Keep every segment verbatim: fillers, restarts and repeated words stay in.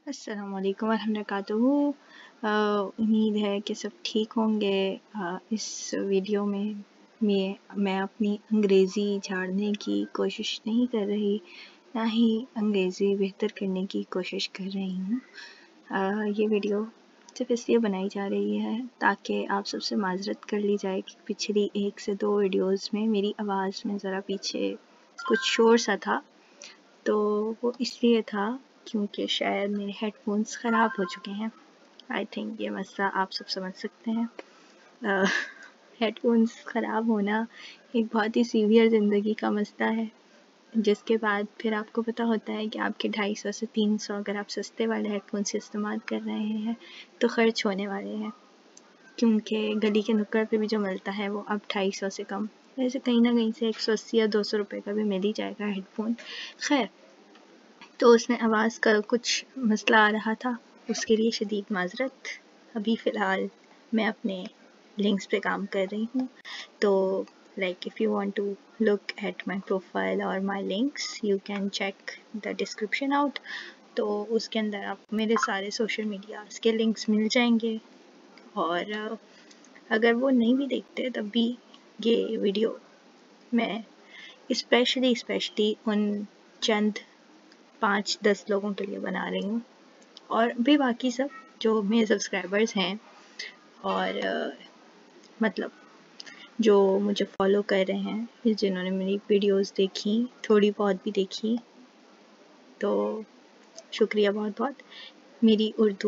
السلام علیکم ورحمۃ اللہ وبرکاتہ۔ امید ہے کہ سب ٹھیک ہوں گے۔ آ، اس ویڈیو میں میں میں اپنی انگریزی جھاڑنے کی کوشش نہیں کر رہی، نہ ہی انگریزی بہتر کرنے کی کوشش کر رہی ہوں۔ آ، یہ ویڈیو صرف اس لیے بنائی جا رہی ہے تاکہ آپ سب سے معذرت کر لی جائے کہ پچھلی ایک سے دو ویڈیوز میں میری آواز میں ذرا پیچھے کچھ شور سا تھا، تو وہ اس لیے تھا کیونکہ شاید میرے ہیڈ فونس خراب ہو چکے ہیں۔ آئی تھنک یہ مسئلہ آپ سب سمجھ سکتے ہیں۔ ہیڈ فونس خراب ہونا ایک بہت ہی سیویئر زندگی کا مسئلہ ہے، جس کے بعد پھر آپ کو پتہ ہوتا ہے کہ آپ کے ڈھائی سو سے تین سو اگر آپ سستے والے ہیڈ فونس استعمال کر رہے ہیں تو خرچ ہونے والے ہیں، کیونکہ گلی کے نکڑ پہ بھی جو ملتا ہے وہ اب ڈھائی سو سے کم، ویسے کہیں نہ کہیں سے ایک سو اسی یا دو سو روپے کا بھی مل ہی جائے گا ہیڈ فون۔ خیر، تو اس میں آواز کا کچھ مسئلہ آ رہا تھا، اس کے لیے شدید معذرت۔ ابھی فی الحال میں اپنے لنکس پہ کام کر رہی ہوں، تو like if you want to look at my profile اور my links you can check the description out, تو اس کے اندر آپ میرے سارے سوشل میڈیاز کے لنکس مل جائیں گے، اور اگر وہ نہیں بھی دیکھتے تب بھی یہ ویڈیو میں اسپیشلی اسپیشلی ان چند پانچ دس لوگوں کے لیے بنا رہی ہوں، اور بھی باقی سب جو میرے سبسکرائبرز ہیں اور مطلب جو مجھے فالو کر رہے ہیں، جنہوں نے میری ویڈیوز دیکھی، تھوڑی بہت بھی دیکھی، تو شکریہ بہت بہت۔ میری اردو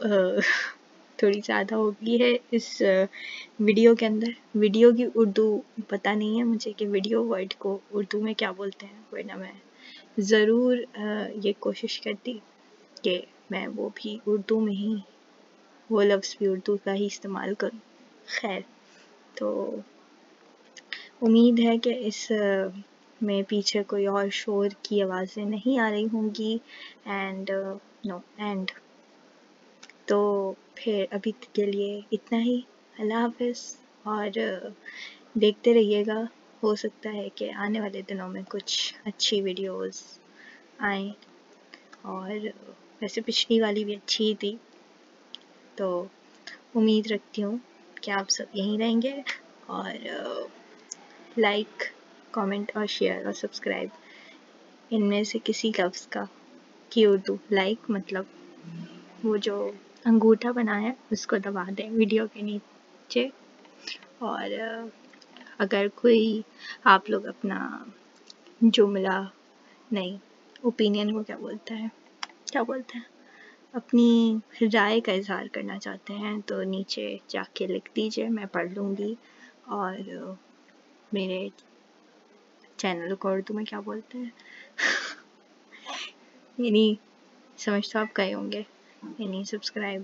تھوڑی زیادہ ہو گئی ہے اس ویڈیو کے اندر، ویڈیو کی اردو پتہ نہیں ہے مجھے کہ ویڈیو ورڈ کو اردو میں کیا بولتے ہیں، ورنہ میں ضرور یہ کوشش کرتی کہ میں وہ بھی اردو میں ہی، وہ لفظ بھی اردو کا ہی استعمال کروں۔ خیر، تو امید ہے کہ اس میں پیچھے کوئی اور شور کی آوازیں نہیں آ رہی ہوں گی، اینڈ نو اینڈ تو پھر ابھی کے لیے اتنا ہی۔ اللہ حافظ، اور دیکھتے رہیے گا، ہو سکتا ہے کہ آنے والے دنوں میں کچھ اچھی ویڈیوز آئیں، اور ویسے پچھلی والی بھی اچھی ہی تھی، تو امید رکھتی ہوں کہ آپ سب یہیں رہیں گے، اور لائک، کامنٹ اور شیئر اور سبسکرائب ان میں سے کسی لفظ کا کی اردو لائک مطلب وہ جو انگوٹھا بنا ہے اس کو دبا دیں ویڈیو کے نیچے، اور اگر کوئی آپ لوگ اپنا جملہ نہیں اوپینین کو کیا بولتا ہے کیا بولتے ہیں اپنی رائے کا اظہار کرنا چاہتے ہیں تو نیچے جا کے لکھ دیجیے، میں پڑھ لوں گی، اور میرے چینل کو اردو میں کیا بولتے ہیں یعنی سمجھ تو آپ گئے ہوں گے، یعنی سبسکرائب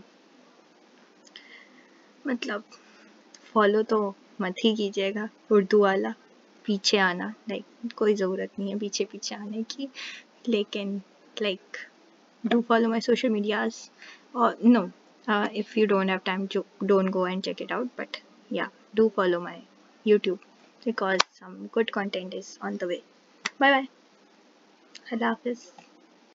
مطلب فالو تو مت ہی کیجیے گا اردو والا، پیچھے آنا لائک کوئی ضرورت نہیں ہے پیچھے پیچھے آنے کی، لیکن like do follow my social medias, اور no if you don't have time to don't go and check it out, but yeah, do follow my YouTube because some good content is on the way. Bye bye. Allah Hafiz.